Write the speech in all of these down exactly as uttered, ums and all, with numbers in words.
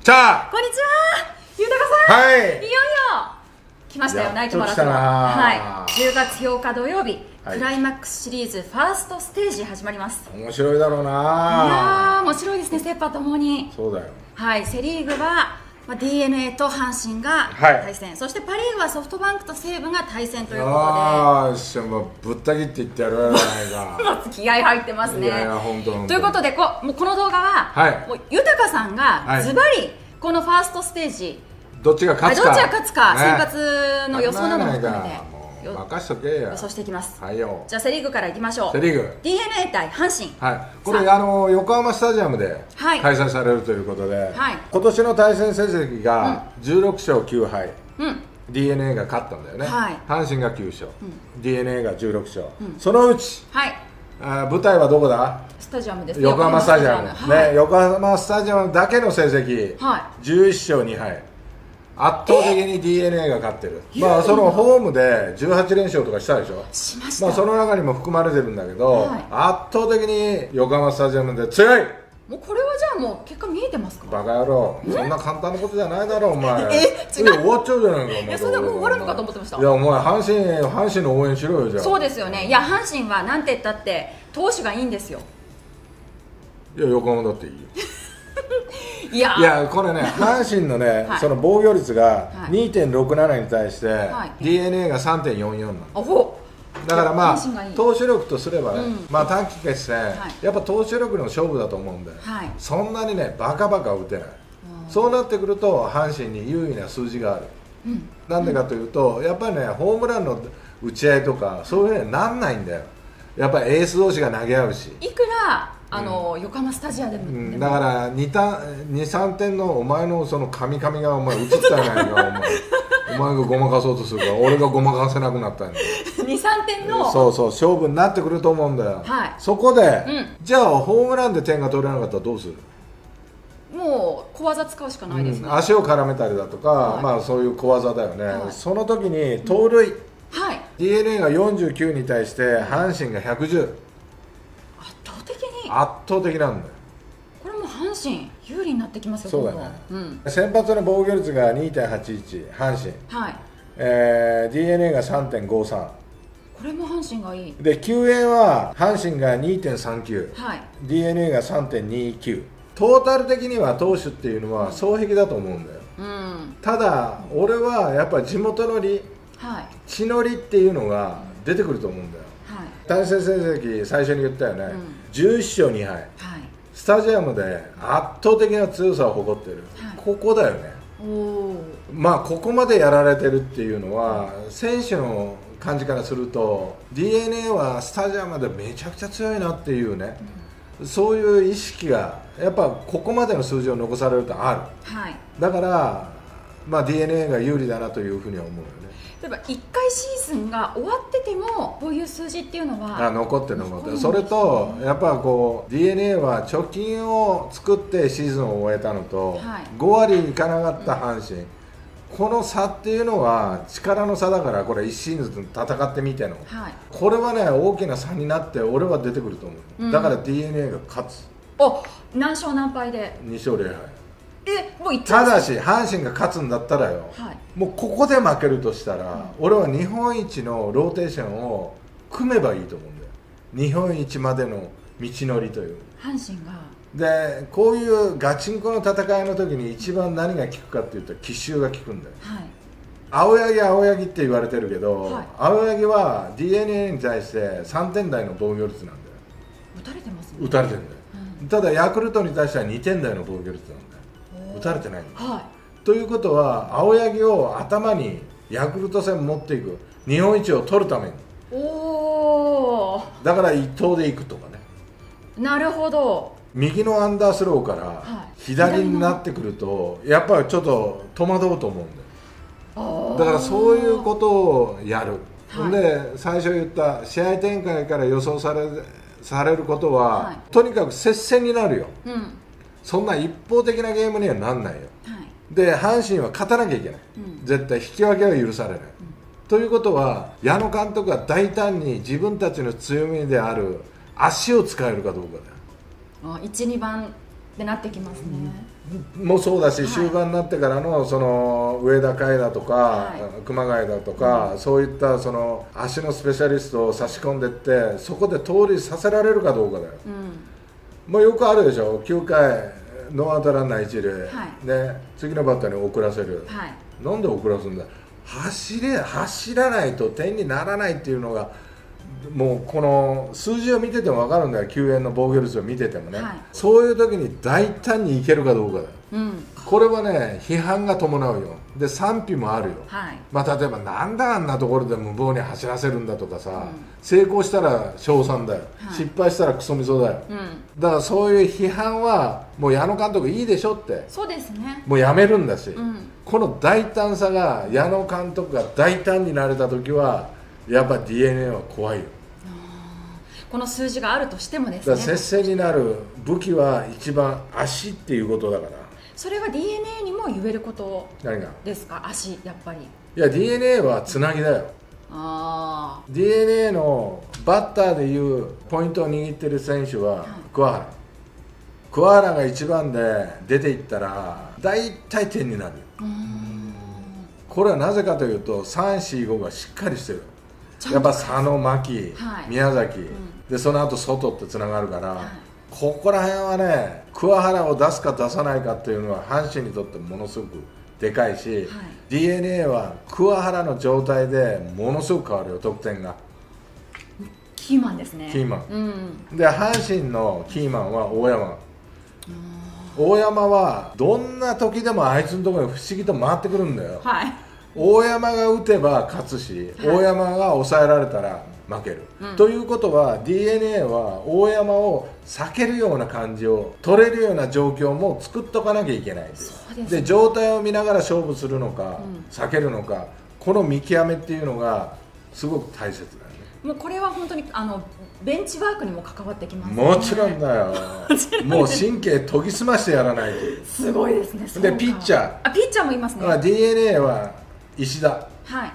ちゃあ、 こんにちは、豊さん。 はい、 いよいよ来ましたよ、ナイトマラソン。 はい、 じゅうがつようか土曜日、 はい、 クライマックスシリーズファーストステージ始まります。 面白いだろうな。いやー、面白いですね、セ・パともに。 そうだよ。 はい、セ・リーグは、まあ、ディーエヌエー と阪神が対戦、はい、そしてパ・リーグはソフトバンクと西武が対戦ということで、 ああ、しもうぶった切って言ってやるじゃないか。 気合入ってますね。 いやいや、本当ということで、こもうこの動画は、はい、もう豊さんがズバリこのファーストステージ、 どっちが勝つか、 どっちが勝つか、 ね、 先発の予想なども含めて任しとけや。 予想していきます。 はいよ。 じゃあセ・リーグからいきましょう。 セ・リーグディーエヌエー 対阪神、 はい、これあの横浜スタジアムで開催されるということで、はい、今年の対戦成績がじゅうろくしょうきゅうはい、うん、ディーエヌエー が勝ったんだよね、はい、阪神がきゅうしょう、うん、ディーエヌエー がじゅうろくしょう、うん、そのうち、はい、あ舞台はどこだ？ スタジアムです。 横浜スタジアム、はい、ね、横浜スタジアムだけの成績、はい、じゅういっしょうにはい圧倒的に ディーエヌエー が勝ってる。まあそのホームでじゅうはちれんしょうとかしたでしょ。 しました。 まあその中にも含まれてるんだけど、はい、圧倒的に横浜スタジアムで強い。 もうこれはじゃあもう結果見えてますか？ バカ野郎、そんな簡単なことじゃないだろお前。 え、違う。 終わっちゃうじゃないか。 いや、そんなもう終わるのかと思ってました。 いやお前阪神阪神の応援しろよじゃあ。 そうですよね。いや阪神はなんて言ったって投手がいいんですよ。 いや横浜だっていいよ。 いや, いやこれね、阪神のね、はい、その防御率が にてんろくなな に対して、はい、ディーエヌエー が さんてんよんよん なの。だからまあ投手力とすればね、うん、まあ短期決戦、はい、やっぱ投手力の勝負だと思うんで、はい、そんなにねバカバカ打てない。そうなってくると阪神に有利な数字がある。うん、なんでかというと、やっぱりねホームランの打ち合いとかそういうふうになんないんだよ。やっぱりエース同士が投げ合うし。 いくらあの、うん、横浜スタジアムでも、うん、 だからに、さんてんのお前のそのカミカミがお前映ったやないかお前お前がごまかそうとするから俺がごまかせなくなったんだよ。 に、さんてんのそうそう勝負になってくると思うんだよ、はい、そこで、うん、じゃあホームランで点が取れなかったらどうする？ もう小技使うしかないですね、 うん、足を絡めたりだとか、はい、まあそういう小技だよね、はい、その時に盗塁、うん、はい、ディーエヌエー がよんじゅうきゅうに対して阪神がひゃくじゅう、 圧倒的に圧倒的なんだよ。 これも阪神有利になってきますよ。 そうだね、うん、先発の防御率が にてんはちいち 阪神、はい、えー、ディーエヌエー が さんてんごさん、 これも阪神がいいで救援は阪神が にてんさんきゅう、はい、ディーエヌエー が さんてんにきゅう、トータル的には投手っていうのは双璧だと思うんだよ、うん、ただ俺はやっぱ地元の利、はい、地の利っていうのが出てくると思うんだよ、はい、対戦成績最初に言ったよね、うん、じゅういっしょうにはい、はい、スタジアムで圧倒的な強さを誇ってる、はい、ここだよね。おまあここまでやられてるっていうのは選手の感じからすると ディーエヌエー はスタジアムでめちゃくちゃ強いなっていうね、うん、そういう意識がやっぱここまでの数字を残されるとある、はい、だから、まあ、ディーエヌエー が有利だなというふうには思うよね。 例えばいっかいシーズンが終わっててもこういう数字っていうのはあ残ってる残ってる。それとやっぱこう ディーエヌエー は貯金を作ってシーズンを終えたのと、はい、ごわりいかなかった阪神、うん、この差っていうのは力の差だから、これいちシーズン戦ってみての、はい、これはね大きな差になって俺は出てくると思う、うん、だから ディーエヌエー が勝つ。 お何勝何敗でにしょうぜろはい。 えもうただし阪神が勝つんだったらよ、はい、もうここで負けるとしたら、うん、俺は日本一のローテーションを組めばいいと思うんだよ。日本一までの道のりという阪神がで、こういうガチンコの戦いの時に一番何が効くかっていうと奇襲が効くんだよ、はい、青柳青柳って言われてるけど、はい、青柳は ディーエヌエー に対してさんてん台の防御率なんだよ。 打たれてますね。 打たれてるんだよ、うん、ただヤクルトに対してはにてん台の防御率なんだよ。打たれてないんだ、はい、ということは青柳を頭にヤクルト戦持っていく、日本一を取るために、おだから一投でいくとかね。 なるほど。 右のアンダースローから左になってくるとやっぱりちょっと戸惑うと思うんだよ。だからそういうことをやる、はい、で最初言った試合展開から予想されされることは、はい、とにかく接戦になるよ、うん、そんな一方的なゲームにはなんないよ、はい、で阪神は勝たなきゃいけない、うん、絶対引き分けは許されない、うん、ということは矢野監督が大胆に自分たちの強みである足を使えるかどうかだよ。 いち、にばんってなってきますね。 もそうだし、はい、終盤になってからのその上田海だとか、はい、熊谷だとか、うん、そういったその足のスペシャリストを差し込んでいってそこで盗塁させられるかどうかだよ、うん、もうよくあるでしょ、きゅうかいノーアウトランナー一塁、はい、で次のバッターに送らせる、はい、なんで送らすんだ、走れ走らないと点にならないっていうのがもうこの数字を見てても分かるんだよ、救援の防御率を見ててもね、はい、そういう時に大胆にいけるかどうかだよ、うん、これはね批判が伴うよ、で賛否もあるよ、はい、まあ、例えばなんだあんなところで無謀に走らせるんだとかさ、うん、成功したら称賛だよ、はい、失敗したらクソみそだよ、うん、だからそういう批判はもう矢野監督いいでしょって、 そうですね、 もうやめるんだし、うん、この大胆さが矢野監督が大胆になれた時はやっぱ ディーエヌエー は怖いよ。 この数字があるとしてもですね、 だから接戦になる武器は一番足っていうことだから、 それは ディーエヌエー にも言えることですか、足、やっぱり。いや ディーエヌエー はつなぎだよ。あ ディーエヌエー のバッターでいうポイントを握ってる選手は桑原、はい、桑原が一番で出ていったら大体点になる。これはなぜかというとさん、よん、ごがしっかりしてる。やっぱ佐野、牧、はい、宮崎、うん、でその後外ってつながるから、はい、ここら辺はね桑原を出すか出さないかっていうのは阪神にとってものすごくでかいし、はい、ディーエヌエー は桑原の状態でものすごく変わるよ、得点が。 キーマンですね。 キーマン、うん、で阪神のキーマンは大山。大山はどんな時でもあいつのところに不思議と回ってくるんだよ、はい、大山が打てば勝つし、はい、大山が抑えられたら負ける、うん、ということは ディーエヌエー は大山を避けるような感じを取れるような状況も作っとかなきゃいけない。そうですね、で状態を見ながら勝負するのか、うん、避けるのか、この見極めっていうのがすごく大切だよね。 もうこれは本当にあのベンチワークにも関わってきますね。 もちろんだよもう神経研ぎ澄ましてやらないと。 すごいですね。 でピッチャーあピッチャーもいますね。 ディーエヌエー は石田、はい、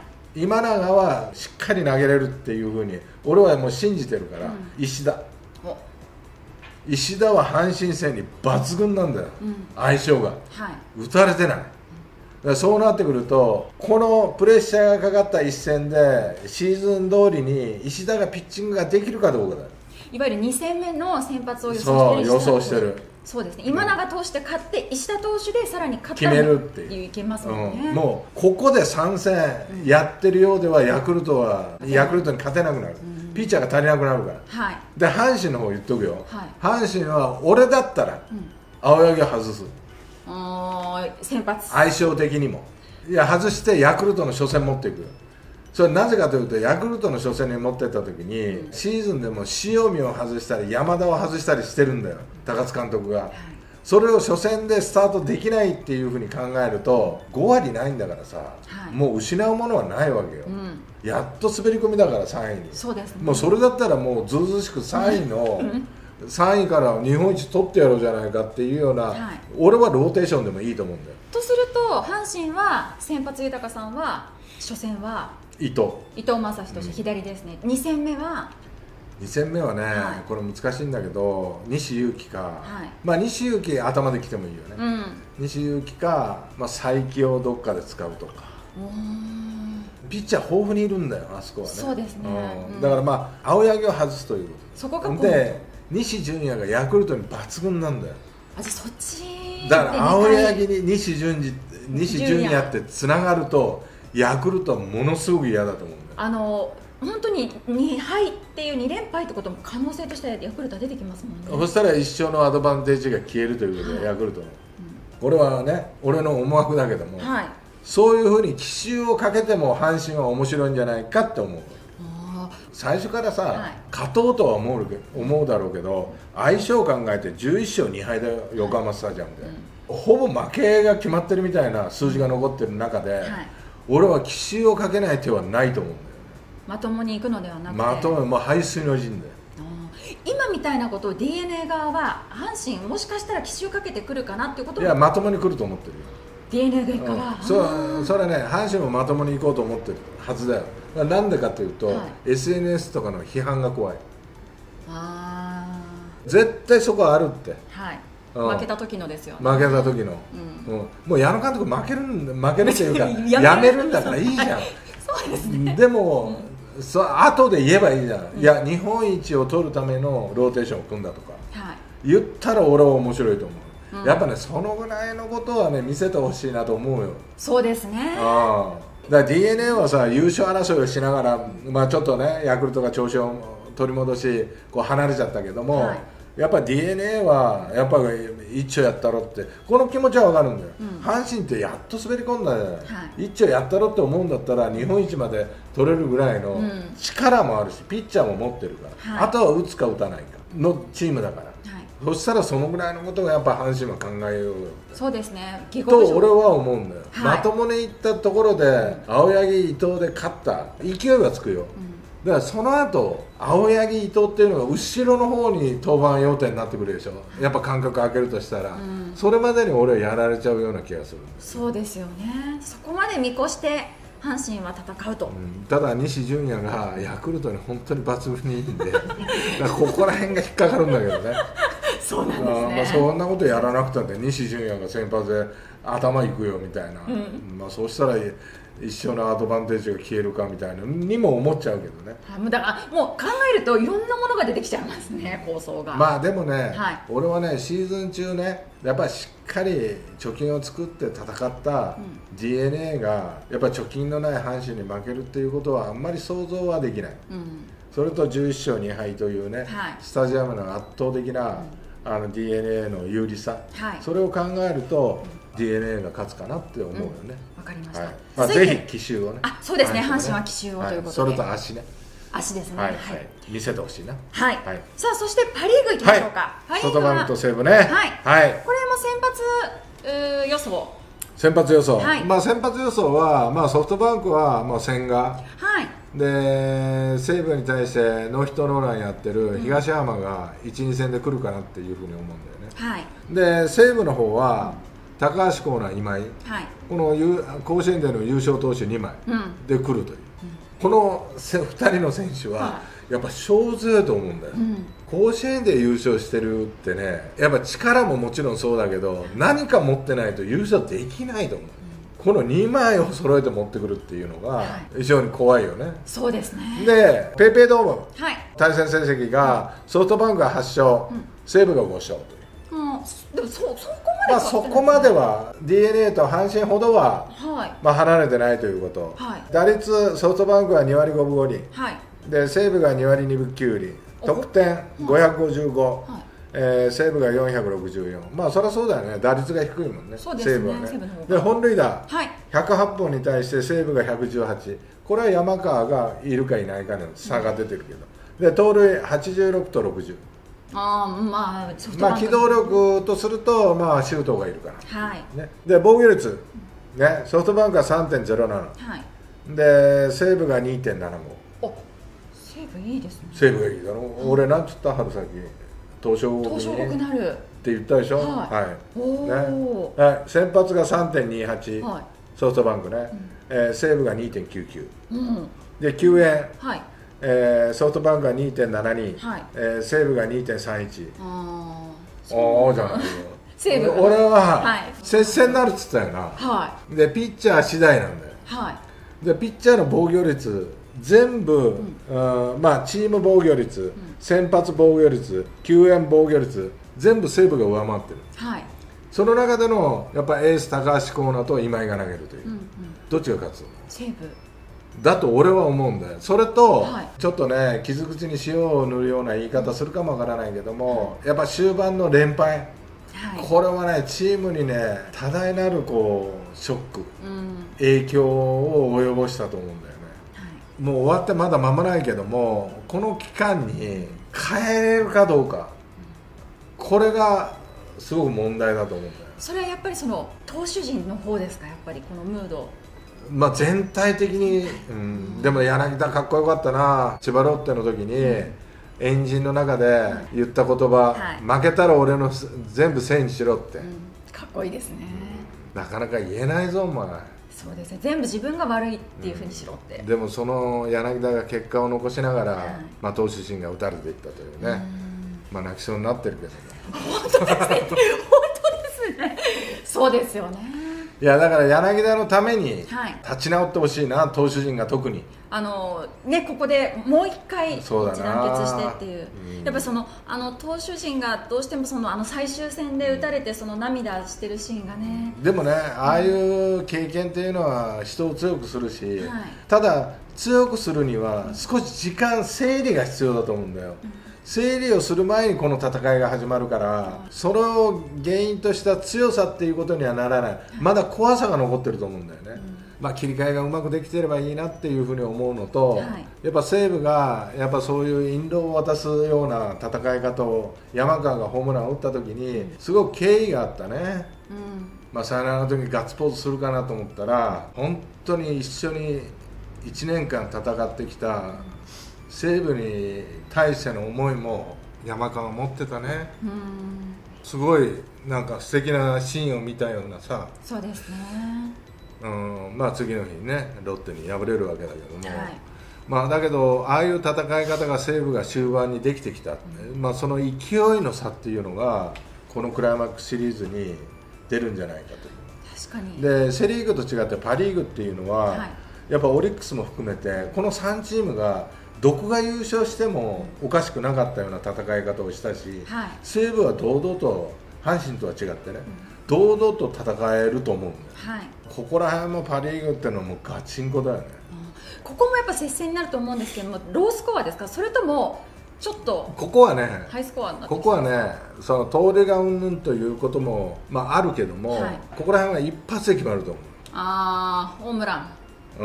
今永はしっかり投げれるっていうふうに俺はもう信じてるから、うん、石田石田は阪神戦に抜群なんだよ、うん、相性が、はい、打たれてない。そうなってくるとこのプレッシャーがかかった一戦でシーズン通りに石田がピッチングができるかどうかだよ。 いわゆるに戦目の先発を予想してる。 そう予想してる。 そうですね、今永投手で勝って石田投手でさらに勝ったら決めるっていういけますもんね、 うん、もうここでさん戦やってるようではヤクルトは、うん、ヤクルトに勝てなくなる、うん、ピッチャーが足りなくなるから、はい、で阪神の方言っとくよ、はい、阪神は俺だったら、うん、青柳を外す。 先発相性的にもいや外してヤクルトの初戦持っていく。それなぜかというとヤクルトの初戦に持っていった時に、うん、シーズンでも塩見を外したり山田を外したりしてるんだよ高津監督が、はい、それを初戦でスタートできないっていうふうに考えるとご割ないんだからさ、はい、もう失うものはないわけよ、うん、やっと滑り込みだからさんいに。 そうですね、 もうそれだったらもうずうずうしくさんいのさんいから日本一取ってやろうじゃないかっていうような、はい、俺はローテーションでもいいと思うんだよ。 とすると阪神は先発豊さんは初戦は伊藤伊藤将司投手、うん、左ですね。に戦目はに戦目はね、はい、これ難しいんだけど西勇輝か、はい、まあ西勇輝頭で来てもいいよね、うん、西勇輝か、まあ、才木をどっかで使うとか。ピッチャー豊富にいるんだよあそこはね。 そうですね、 うん、だからまあ青柳を外すということそこがで西純也がヤクルトに抜群なんだよ。 あじゃあそっちだから青柳に西純也西純也ってつながるとヤクルトはものすごく嫌だと思うんだよ。 あの本当にに敗っていうに連敗ってことも可能性としてヤクルトは出てきますもんね。 そしたら一生のアドバンテージが消えるということで、はい、ヤクルトの、うん、これはね俺の思惑だけども、はい、そういうふうに奇襲をかけても阪神は面白いんじゃないかって思う。最初からさ、はい、勝とうとは思う思うだろうけど相性を考えてじゅういっ勝に敗だよ横浜スタジアムで、はいうん、ほぼ負けが決まってるみたいな数字が残ってる中で、はい、俺は奇襲をかけない手はないと思うんだよね。 まともに行くのではなくてまともにもう背水の陣で今みたいなことを ディーエヌエー 側は阪神もしかしたら奇襲かけてくるかなっていうこともいやまともに来ると思ってるよディーエヌエー 側から、 うん、そうそれはね阪神もまともに行こうと思ってるはずだよ。なんでかというと、はい、エスエヌエス とかの批判が怖い。あ絶対そこはあるって、はい、 負けた時のですよね。 負けた時の、うんうん、もう矢野監督負けるん負けるっていうかやめるんだからいいじゃんそうですね。 でも、うん、そ後で言えばいいじゃん、うん、いや日本一を取るためのローテーションを組んだとか、はい、言ったら俺は面白いと思う、うん、やっぱねそのぐらいのことはね見せてほしいなと思うよ。 そうですね。 あだから ディーエヌエー はさ優勝争いをしながら、まあ、ちょっとねヤクルトが調子を取り戻しこう離れちゃったけども、はい、やっぱ ディーエヌエー はやっぱ一丁やったろってこの気持ちは分かるんだよ、うん、阪神ってやっと滑り込んだじゃない、はい、一丁やったろって思うんだったら日本一まで取れるぐらいの力もあるし、ピッチャーも持ってるから、はい、あとは打つか打たないかのチームだから、はい、そしたらそのぐらいのことがやっぱ阪神は考えようよ。 そうですねと俺は思うんだよ、はい、まともにいったところで青柳伊藤で勝った勢いはつくよ、うんだからその後青柳伊藤っていうのが後ろの方に登板予定になってくるでしょ。やっぱ間隔空けるとしたら、うん、それまでに俺はやられちゃうような気がする。 そうですよね。そこまで見越して阪神は戦うと、うん、 ただ西純也がヤクルトに本当に抜群にいいんでだからここら辺が引っかかるんだけどねそうなんですね。 まあ、そんなことやらなくたって西純也が先発で頭いくよみたいな、うん、まあそうしたら一生のアドバンテージが消えるかみたいなにも思っちゃうけどね。 だからもう考えるといろんなものが出てきちゃいますね構想が。 まあでもね、はい、俺はねシーズン中ねやっぱりしっかり貯金を作って戦った ディーエヌエー がやっぱり貯金のない阪神に負けるっていうことはあんまり想像はできない、うん、それとじゅういっしょうにはいというね、はい、スタジアムの圧倒的な、うん、あの ディーエヌエー の有利さ、はい、それを考えると、うん、ディーエヌエー が勝つかなって思うよね。 わ、うん、かりました、 はいまあ、ぜひ奇襲をね。 あそうですね、阪神は奇襲をということで、はい、 それと足ね足ですね、 はいはい、見せてほしいな、 はいはい、さあそしてパ・リーグいきましょうか、 はい、ソフトバンクと西武ね、 はいはい、これも先発予想先発予想、はい、まあ先発予想は、まあ、ソフトバンクはまあ千賀、はい、で西武に対してノーヒットノーランやってる東浜がいち、に戦で来るかなっていうふうに思うんだよね、はい、で西武の方は、うん、高橋光成今井、はい、この甲子園での優勝投手にまいで来るという、うん、このふたりの選手はやっぱ勝負だと思うんだよ、うん、甲子園で優勝してるってねやっぱ力ももちろんそうだけど何か持ってないと優勝できないと思う、うん、このにまいを揃えて持ってくるっていうのが非常に怖いよね、はい、 そうですね。 でペイペイドーム、はい、対戦成績がソフトバンクがはち勝、うん、西武がご勝という、うん、 でも そ, そこまで、 まあ、そこまでは ディーエヌエー と阪神ほどは、はいまあ、離れてないということ、はい、打率ソフトバンクはにわりごぶごりん、はい、で西武がにわりにぶきゅうりん、得点ごひゃくごじゅうご、はいえー、西武がよんひゃくろくじゅうよん、まあそりゃそうだよね、打率が低いもんね、 そうですね、 西武はね。で本塁打、はい、ひゃくはっぽんに対して西武がひゃくじゅうはち、これは山川がいるかいないかの差が出てるけど、うん、で盗塁はちじゅうろくとろくじゅう、 あまあ、 まあ機動力とすると、まあ、周東がいるから、はいね、で防御率、ね、ソフトバンクは さんてんゼロなな、はい、で西武が にてんななご、 お西武いいですね。 西武がいいだろ、うん、俺なんつった春先東証東証国なるって言ったでしょ、はいはいねはい、先発が さんてんにはち、はい、ソフトバンクね、うんえー、西武が にてんきゅうきゅう、うん、で救援、はいえー、ソフトバンクが にてんななに、はいえー、西武が にてんさんいち、ああじゃないよ西武俺は接戦になるっつったよな、はい、でピッチャー次第なんだよ、はい、でピッチャーの防御率全部、うん、まあチーム防御率、うん、先発防御率、救援防御率全部西武が上回ってる、はい、その中でのやっぱエース高橋光成と今井が投げるという、うんうん、どっちが勝つの？ 西武だと俺は思うんだよ。それと、はい、ちょっとね傷口に塩を塗るような言い方するかもわからないけども、うん、やっぱ終盤の連敗、はい、これはねチームにね多大なるこうショック、うん、影響を及ぼしたと思うんだよね、はい、もう終わってまだ間もないけどもこの期間に変えれるかどうか、うん、これがすごく問題だと思うんだよ。 それはやっぱりその投手陣の方ですか、やっぱりこのムード。 まあ全体的に、うん、でも柳田かっこよかったな。千葉ロッテの時に、うん、エンジンの中で言った言葉、はい、負けたら俺の全部せいにしろって、うん、 かっこいいですね、 うん、なかなか言えないぞお前。 そうですね、全部自分が悪いっていうふうにしろって、 うん、でもその柳田が結果を残しながら、はい、まあ、投手陣が打たれていったというね、 まあ泣きそうになってるけどね。 本当ですね、本当ですね、そうですよね。 いやだから柳田のために立ち直ってほしいな、投手陣が特に。 あのね、ここでもう一回一致団結してっていう、うん、やっぱりそのあの投手陣がどうしてもそのあの最終戦で打たれてその涙してるシーンがね。 でもね、ああいう経験っていうのは人を強くするし、はい、ただ強くするには少し時間、整理が必要だと思うんだよ。うん、整理をする前にこの戦いが始まるから、それを原因とした強さっていうことにはならない、まだ怖さが残ってると思うんだよね。うん、まあ切り替えがうまくできてればいいなっていうふうに思うのと、はい、やっぱ西武がやっぱそういう引導を渡すような戦い方を山川がホームランを打った時にすごく敬意があったね。うん、まあサヨナラの時にガッツポーズするかなと思ったら、本当に一緒にいちねんかん戦ってきた西武に対しての思いも山川持ってたね。うん、すごいなんか素敵なシーンを見たようなさ。 そうですね。 うん、まあ次の日にねロッテに敗れるわけだけども、はい、まあだけどああいう戦い方が西武が終盤にできてきた、うん、まあその勢いの差っていうのがこのクライマックスシリーズに出るんじゃないかという。 確かに。 でセ・リーグと違ってパ・リーグっていうのは、はい、やっぱオリックスも含めてこのさんチームがどこが優勝してもおかしくなかったような戦い方をしたし、はい、西武は堂々と阪神とは違ってね、うん、堂々と戦えると思うんだよ、はい、ここら辺もパ・リーグっていうのはもうガチンコだよね、 うん、ここもやっぱ接戦になると思うんですけども、ロースコアですか、それともちょっとここはねハイスコアになってここはね、その盗塁がうんぬんということも、まあ、あるけども、はい、ここら辺は一発で決まると思う。 ああ、ホームラン。 うん、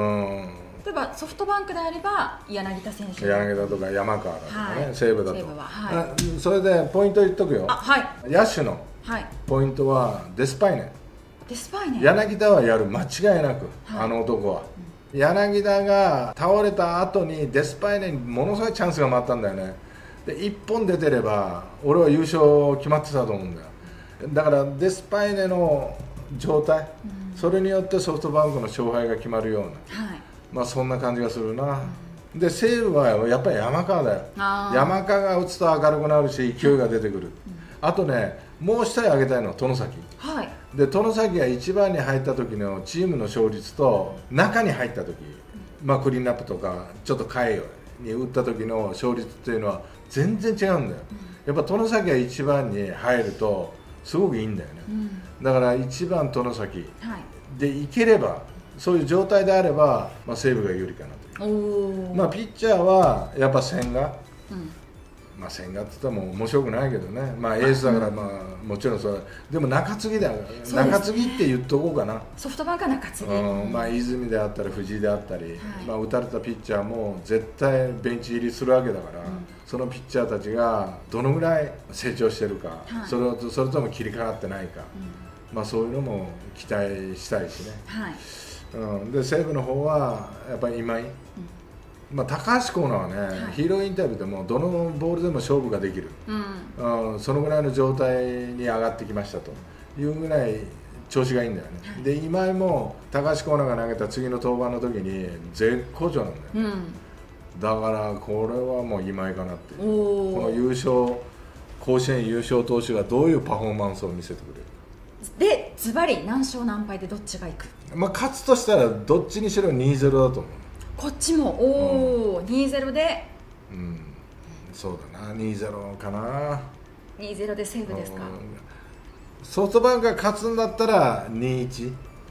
例えばソフトバンクであれば柳田選手、 柳田とか山川だとかね、はい、西武だと、 はい、 それでポイント言っとくよ。 あ、はい、 野手のポイントはデスパイネ。 デスパイネ。 柳田はやる、間違いなく、はい、あの男は、うん、柳田が倒れた後にデスパイネにものすごいチャンスが回ったんだよね。でいっぽん出てれば俺は優勝決まってたと思うんだよ。だからデスパイネの状態、うん、それによってソフトバンクの勝敗が決まるような、はい、まあそんな感じがするな、うん、で西武はやっぱり山川だよ。山川が打つと明るくなるし勢いが出てくる、うん、あとねもう一人挙げたいのは外崎、はい、で外崎がいちばんに入った時のチームの勝率と中に入った時、まあ、クリーンナップとかちょっと下位に打った時の勝率っていうのは全然違うんだよ、うん、やっぱ外崎がいちばんに入るとすごくいいんだよね、うん、だからいちばん外崎、はい、でいければそういう状態であれば、まあ、西武が有利かなという。まあ、ピッチャーはやっぱ千賀、うん、まあ千賀って言ったらも面白くないけどね、まあ、エースだから、まあ、もちろんそれでも中継ぎだから、ね、中継ぎって言っとこうかな。 ソフトバンクは中継ぎ、 うん、まあ、泉であったり藤井であったり、はい、まあ、打たれたピッチャーも絶対ベンチ入りするわけだから、うん、そのピッチャーたちがどのぐらい成長してるか、はい、それをそれとも切り替わってないか、うん、まあ、そういうのも期待したいしね、はい、うん、で西武の方はやっぱり今井、うん、まあ、高橋光成はね、はい、ヒーローインタビューでもどのボールでも勝負ができる、うんうん、そのぐらいの状態に上がってきましたというぐらい調子がいいんだよね、はい、で今井も高橋光成が投げた次の登板の時に絶好調なんだよ、うん、だからこれはもう今井かなっていう、この優勝甲子園優勝投手がどういうパフォーマンスを見せてくれるで、ズバリ何勝何敗でどっちがいく？ まあ、勝つとしたらどっちにしろ にたいゼロ だと思う。 こっちもおお、うん、にたいゼロ で、 うん、そうだな、にたいゼロ かな。 にたいゼロ で西武ですか。 ソフトバンクが勝つんだったら にたいいち、うん、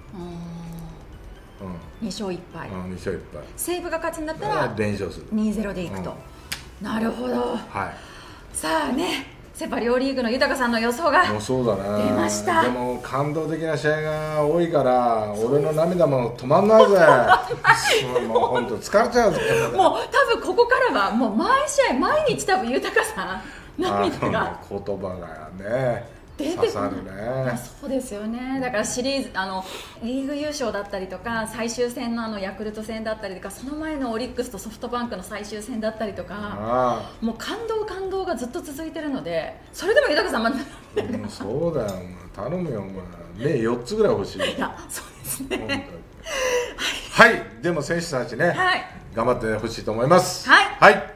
に勝いっぱい、 うん、に勝いっぱい。 西武が勝つんだったら連勝する、 にたいゼロ でいくと、うん、なるほど、はい、さあね、セ・パ両リーグの豊さんの予想がもうそうだね、 出ました。 でも感動的な試合が多いから俺の涙も止まんないぜもう本当疲れちゃうぜもう多分ここからはもう毎試合毎日多分豊さん涙が言葉がね出てくる、刺さるね。 そうですよね。だからシリーズあのリーグ優勝だったりとか最終戦のあのヤクルト戦だったりとかその前のオリックスとソフトバンクの最終戦だったりとか、もう感動感動がずっと続いてるので、それでも豊さんまだ、 うん、そうだよ、頼むよお前、目よっつぐらい欲しい。 いや、そうですねはい、でも選手たちね、はい、頑張ってほしいと思います。 はい、 はい。